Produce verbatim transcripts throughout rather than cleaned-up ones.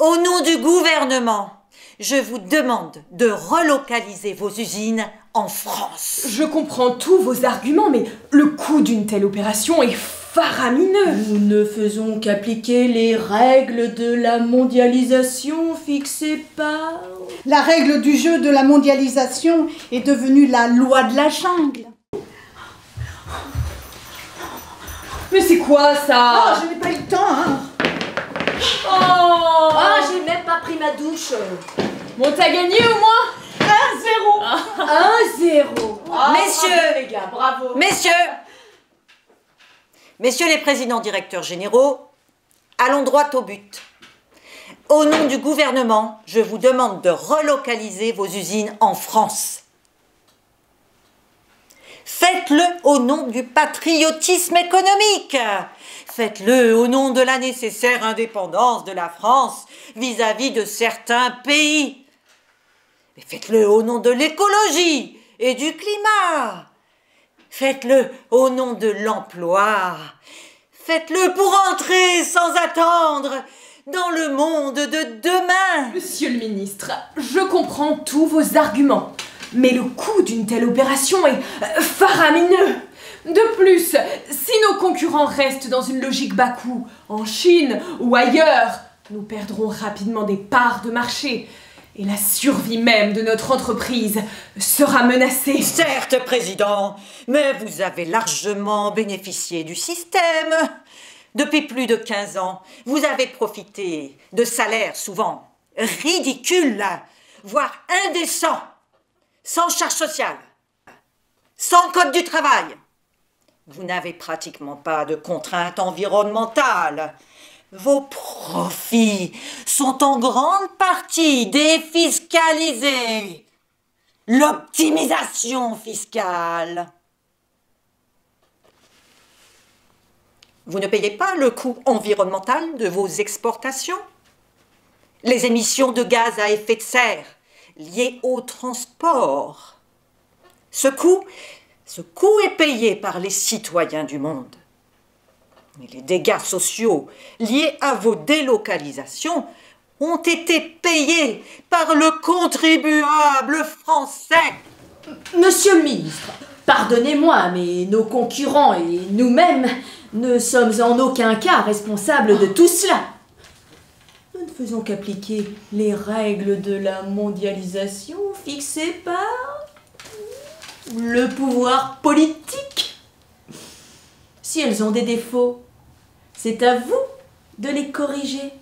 Au nom du gouvernement, je vous demande de relocaliser vos usines en France. Je comprends tous vos arguments, mais le coût d'une telle opération est faramineux. Nous ne faisons qu'appliquer les règles de la mondialisation fixées par... La règle du jeu de la mondialisation est devenue la loi de la jungle. Mais c'est quoi ça? Oh, je n'ai pas eu le temps, hein. Oh, Ah, j'ai même pas pris ma douche. Bon, t'as gagné au moins? un zéro. un zéro. Ah, Messieurs, bravo, les gars, bravo. Messieurs, Messieurs les présidents directeurs généraux, allons droit au but. Au nom du gouvernement, je vous demande de relocaliser vos usines en France. Faites-le au nom du patriotisme économique. Faites-le au nom de la nécessaire indépendance de la France vis-à-vis de certains pays. Mais faites-le au nom de l'écologie et du climat. Faites-le au nom de l'emploi. Faites-le pour entrer sans attendre dans le monde de demain. Monsieur le ministre, je comprends tous vos arguments, mais le coût d'une telle opération est euh, faramineux. De plus, si nos concurrents restent dans une logique bas coût, en Chine ou ailleurs, nous perdrons rapidement des parts de marché. Et la survie même de notre entreprise sera menacée. Certes, Président, mais vous avez largement bénéficié du système. Depuis plus de quinze ans, vous avez profité de salaires souvent ridicules, voire indécents, sans charge sociale, sans code du travail. Vous n'avez pratiquement pas de contraintes environnementales. Vos profits sont en grande partie défiscalisés. L'optimisation fiscale. Vous ne payez pas le coût environnemental de vos exportations? Les émissions de gaz à effet de serre liées au transport. Ce coût, ce coût est payé par les citoyens du monde. Mais les dégâts sociaux liés à vos délocalisations ont été payés par le contribuable français. Monsieur le ministre, pardonnez-moi, mais nos concurrents et nous-mêmes ne sommes en aucun cas responsables de tout cela. Nous ne faisons qu'appliquer les règles de la mondialisation fixées par le pouvoir politique. Si elles ont des défauts, c'est à vous de les corriger.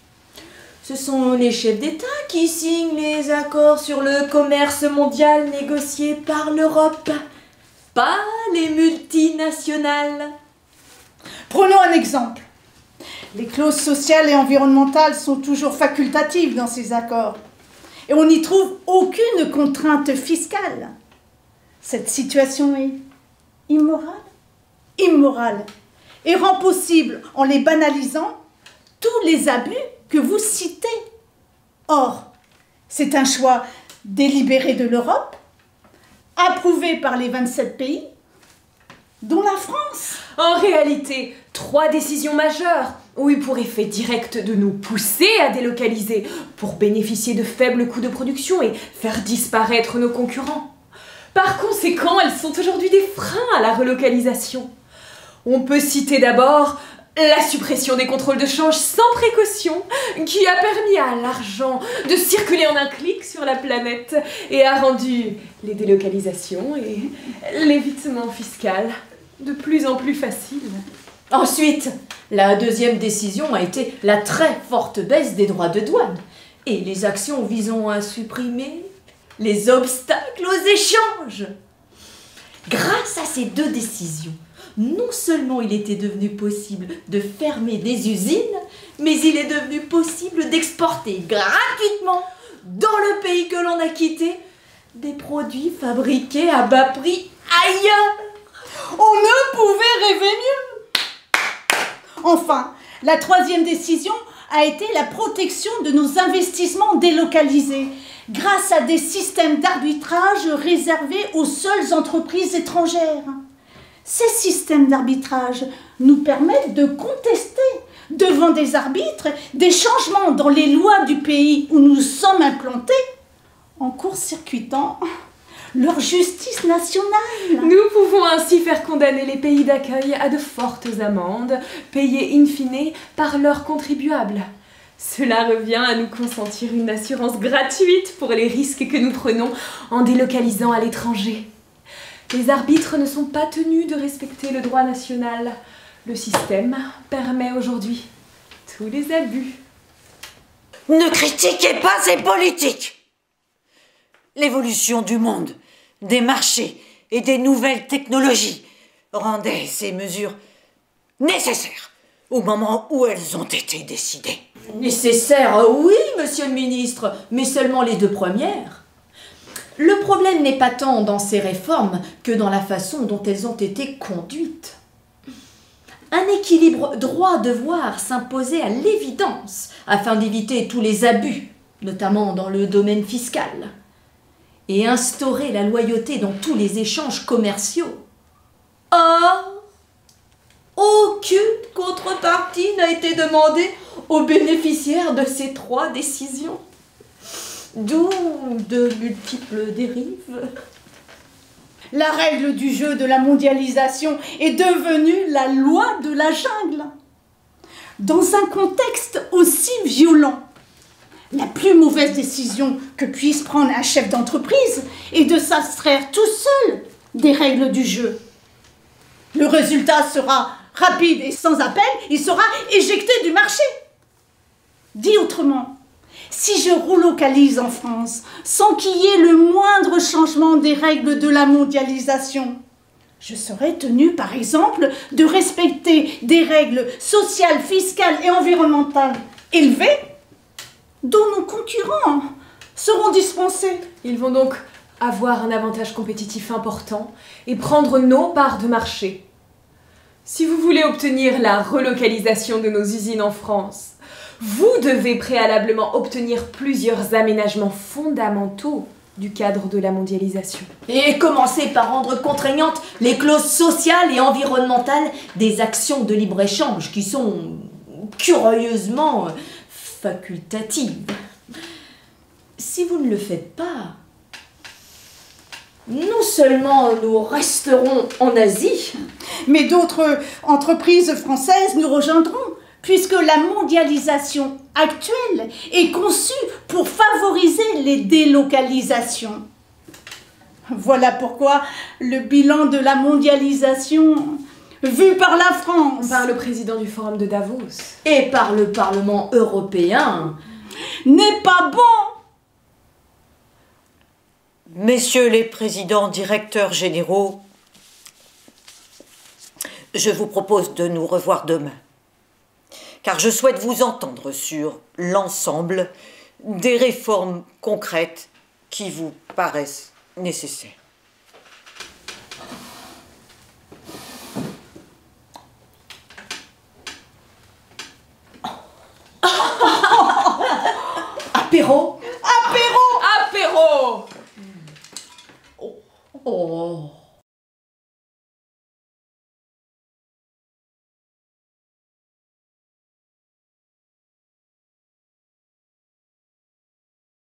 Ce sont les chefs d'État qui signent les accords sur le commerce mondial négociés par l'Europe, pas les multinationales. Prenons un exemple. Les clauses sociales et environnementales sont toujours facultatives dans ces accords. Et on n'y trouve aucune contrainte fiscale. Cette situation est immorale. Immorale et rend possible, en les banalisant, tous les abus que vous citez. Or, c'est un choix délibéré de l'Europe, approuvé par les vingt-sept pays, dont la France. En réalité, trois décisions majeures ont eu pour effet direct de nous pousser à délocaliser pour bénéficier de faibles coûts de production et faire disparaître nos concurrents. Par conséquent, elles sont aujourd'hui des freins à la relocalisation. On peut citer d'abord la suppression des contrôles de change sans précaution qui a permis à l'argent de circuler en un clic sur la planète et a rendu les délocalisations et l'évitement fiscal de plus en plus faciles. Ensuite, la deuxième décision a été la très forte baisse des droits de douane et les actions visant à supprimer les obstacles aux échanges. Grâce à ces deux décisions, non seulement il était devenu possible de fermer des usines, mais il est devenu possible d'exporter gratuitement dans le pays que l'on a quitté des produits fabriqués à bas prix ailleurs. On ne pouvait rêver mieux. Enfin, la troisième décision a été la protection de nos investissements délocalisés grâce à des systèmes d'arbitrage réservés aux seules entreprises étrangères. Ces systèmes d'arbitrage nous permettent de contester devant des arbitres, des changements dans les lois du pays où nous sommes implantés, en court-circuitant leur justice nationale. Nous pouvons ainsi faire condamner les pays d'accueil à de fortes amendes, payées in fine par leurs contribuables. Cela revient à nous consentir une assurance gratuite pour les risques que nous prenons en délocalisant à l'étranger. Les arbitres ne sont pas tenus de respecter le droit national. Le système permet aujourd'hui tous les abus. Ne critiquez pas ces politiques. L'évolution du monde, des marchés et des nouvelles technologies rendait ces mesures nécessaires au moment où elles ont été décidées. Nécessaire, oui, monsieur le ministre, mais seulement les deux premières. Le problème n'est pas tant dans ces réformes que dans la façon dont elles ont été conduites. Un équilibre droit-devoir s'imposait à l'évidence afin d'éviter tous les abus, notamment dans le domaine fiscal, et instaurer la loyauté dans tous les échanges commerciaux. Or, aucune contrepartie n'a été demandée aux bénéficiaires de ces trois décisions, d'où de multiples dérives. La règle du jeu de la mondialisation est devenue la loi de la jungle. Dans un contexte aussi violent, la plus mauvaise décision que puisse prendre un chef d'entreprise est de s'abstraire tout seul des règles du jeu. Le résultat sera rapide et sans appel, il sera éjecté du marché. Dit autrement, si je relocalise en France sans qu'il y ait le moindre changement des règles de la mondialisation, je serai tenu par exemple de respecter des règles sociales, fiscales et environnementales élevées dont nos concurrents seront dispensés. Ils vont donc avoir un avantage compétitif important et prendre nos parts de marché. Si vous voulez obtenir la relocalisation de nos usines en France, vous devez préalablement obtenir plusieurs aménagements fondamentaux du cadre de la mondialisation. Et commencer par rendre contraignantes les clauses sociales et environnementales des actions de libre-échange qui sont curieusement facultatives. Si vous ne le faites pas, non seulement nous resterons en Asie, mais d'autres entreprises françaises nous rejoindront, puisque la mondialisation actuelle est conçue pour favoriser les délocalisations. Voilà pourquoi le bilan de la mondialisation vu par la France, par le président du Forum de Davos et par le Parlement européen n'est pas bon. Messieurs les présidents directeurs généraux, je vous propose de nous revoir demain, car je souhaite vous entendre sur l'ensemble des réformes concrètes qui vous paraissent nécessaires.